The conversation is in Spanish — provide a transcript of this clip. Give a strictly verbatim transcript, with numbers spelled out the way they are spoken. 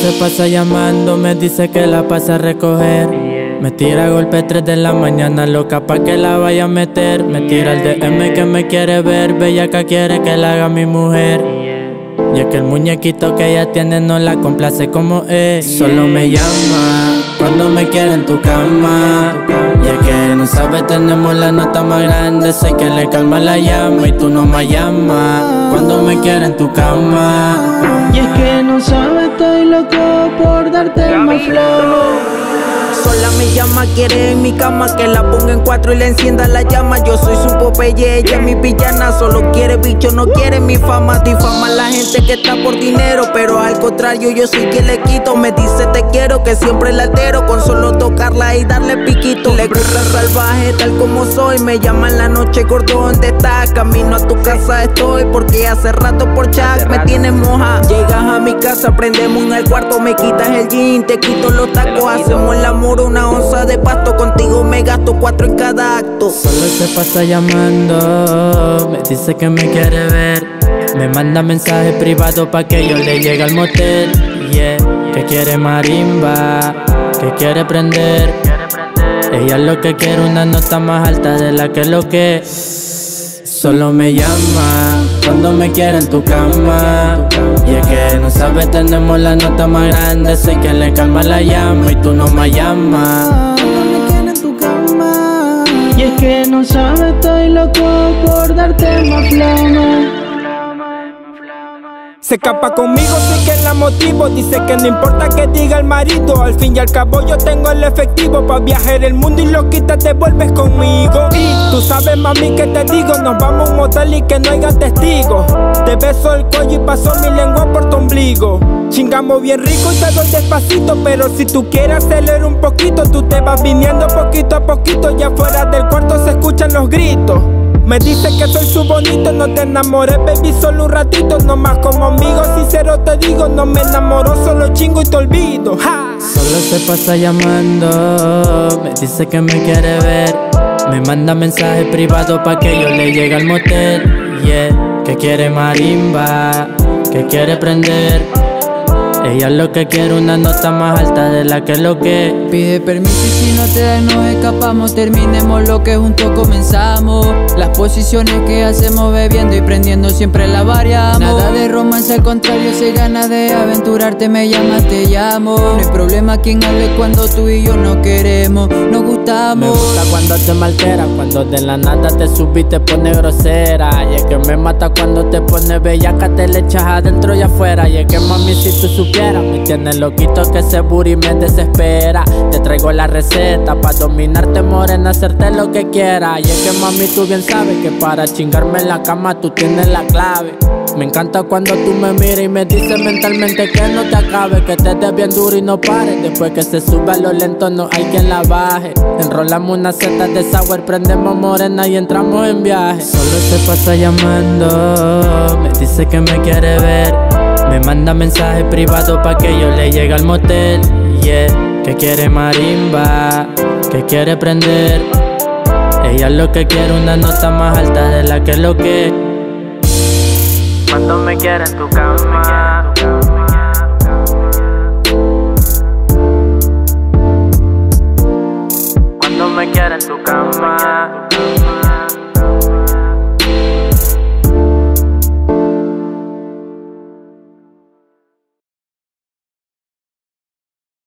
se pasa llamando, me dice que la pasa a recoger. Me tira a golpe tres de la mañana, loca pa' que la vaya a meter. Me tira el D M que me quiere ver, bellaca quiere que la haga mi mujer. Y es que el muñequito que ella tiene no la complace como es. Solo me llama cuando me quiere en tu cama. Y es que no sabe, tenemos la nota más grande. Sé que le calma la llama y tú no me llamas cuando me quiere en tu cama. Y es que no sabe, estoy loco por darte más flow. Sola me llama, quiere en mi cama que la ponga en cuatro y le encienda la llama. Yo soy su Popeye, ella es mi villana. Solo quiere bicho, no quiere mi fama. Difama a la gente que está por dinero, pero al contrario yo soy quien le quito. Me dice te quiero, que siempre la altero con solo tocarla y darle piquito. Le gusta salvaje tal como soy. Me llama en la noche, gordo, ¿dónde estás? Camino a tu casa estoy, porque hace rato por chat me tienes moja. Llegas a mi casa, prendemos en el cuarto, me quitas el jean, te quito los tacos, hacemos el amor. Una onza de pasto, contigo me gasto cuatro en cada acto. Solo se pasa llamando, me dice que me quiere ver. Me manda mensaje privado pa' que yo le llegue al motel. Yeah, que quiere marimba, que quiere prender. Ella lo que quiere, una nota más alta de la que lo que. Solo me llama cuando me quiere en tu cama. Y es que no sabe, tenemos la nota más grande. Sé que le calma la llama y tú no me llamas Cuando me quiere en tu cama. Y es que no sabe, estoy loco por darte más flow. Se escapa conmigo, sí que la motivo. Dice que no importa que diga el marido. Al fin y al cabo yo tengo el efectivo pa' viajar el mundo y lo quitas, te vuelves conmigo. Y tú sabes, mami, que te digo, nos vamos a un motel y que no haya testigos. Te beso el cuello y paso mi lengua por tu ombligo. Chingamos bien rico y te doy despacito, pero si tú quieres acelerar un poquito, tú te vas viniendo poquito a poquito. Ya fuera del cuarto se escuchan los gritos. Me dice que soy su bonito, no te enamoré, baby, solo un ratito. Nomás como amigo, sincero te digo, no me enamoro, solo chingo y te olvido. ¡Ja! Solo se pasa llamando, me dice que me quiere ver. Me manda mensaje privado pa' que yo le llegue al motel. Yeah, que quiere marimba, que quiere prender. Ella lo que quiere, una nota más alta de la que lo que. Pide permiso y si no te da nos escapamos. Terminemos lo que juntos comenzamos. Las posiciones que hacemos bebiendo y prendiendo siempre la variamos. Nada de romance, al contrario, si ganas de aventurarte me llamas, te llamo. No hay problema quien hable cuando tú y yo no queremos, nos gustamos. Me gusta cuando te malteras, cuando de la nada te subí te pone grosera. Y es que me mata cuando te pone bellaca, te le echas adentro y afuera. Y es que mami, si tú supieras, me tienes loquito que ese booty me desespera. Te traigo la receta pa' dominarte, morena, hacerte lo que quieras. Y es que mami, tú bien sabes que para chingarme en la cama tú tienes la clave. Me encanta cuando tú me miras y me dices mentalmente que no te acabe, que te des bien duro y no pares. Después que se sube a lo lento no hay quien la baje. Enrolamos una seta de sour, prendemos morena y entramos en viaje. Solo se pasa llamando, me dice que me quiere ver. Me manda mensaje privado pa' que yo le llegue al motel. Yeah, que quiere marimba, que quiere prender. Ella lo que quiere, una nota más alta de la que lo que. Cuando me quiere en tu cama. Cuando me quiere en tu cama.